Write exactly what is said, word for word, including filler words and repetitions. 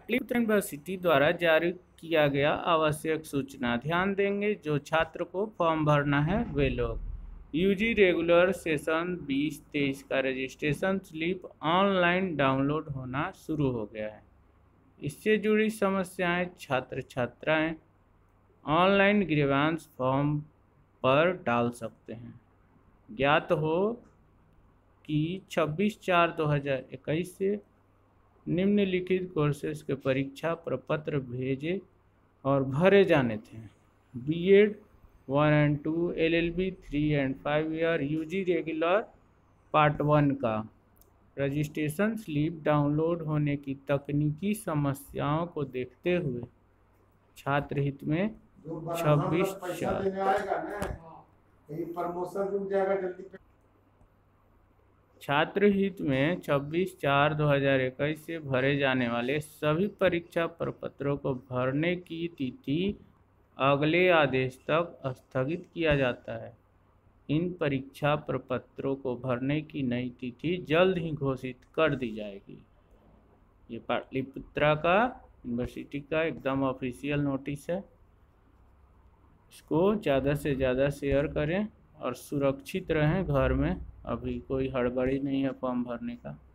Pataliputra university द्वारा जारी किया गया आवश्यक सूचना। ध्यान देंगे, जो छात्र को फॉर्म भरना है वे लोग। यूजी रेगुलर सेशन बीस तेईस का रजिस्ट्रेशन स्लिप ऑनलाइन डाउनलोड होना शुरू हो गया है। इससे जुड़ी समस्याएं छात्र छात्राएं ऑनलाइन ग्रीवांस फॉर्म पर डाल सकते हैं। ज्ञात हो कि छब्बीस चार दो हज़ार इक्कीस से निम्नलिखित कोर्सेज के परीक्षा प्रपत्र भेजे और भरे जाने थे। BEd one and two, LLB three and five year, UG regular part one का रजिस्ट्रेशन स्लिप डाउनलोड होने की तकनीकी समस्याओं को देखते हुए छात्र हित में छब्बीस चार छात्र हित में छब्बीस चार दो हज़ार इक्कीस से भरे जाने वाले सभी परीक्षा प्रपत्रों को भरने की तिथि अगले आदेश तक स्थगित किया जाता है। इन परीक्षा प्रपत्रों को भरने की नई तिथि जल्द ही घोषित कर दी जाएगी। ये पाटलिपुत्रा का यूनिवर्सिटी का एकदम ऑफिशियल नोटिस है। इसको ज़्यादा से ज़्यादा शेयर करें और सुरक्षित रहें घर में। अभी कोई हड़बड़ी नहीं है फॉर्म भरने का।